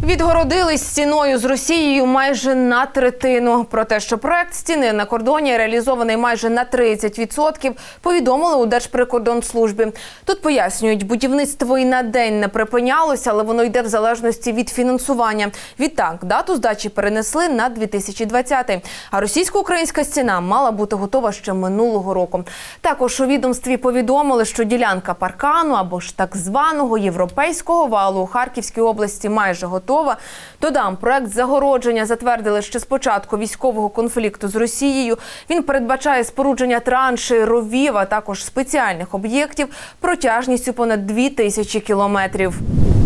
Відгородились стіною з Росією майже на третину. Про те, що проект стіни на кордоні реалізований майже на 30%, повідомили у Держприкордонслужбі. Тут пояснюють, будівництво і на день не припинялося, але воно йде в залежності від фінансування. Відтак, дату здачі перенесли на 2020-й. А російсько-українська стіна мала бути готова ще минулого року. Також у відомстві повідомили, що ділянка паркану або ж так званого європейського валу у Харківській області майже готова. Додам, проект загородження затвердили ще з початку військового конфлікту з Росією. Він передбачає спорудження траншей, ровів, а також спеціальних об'єктів протяжністю понад 2000 кілометрів.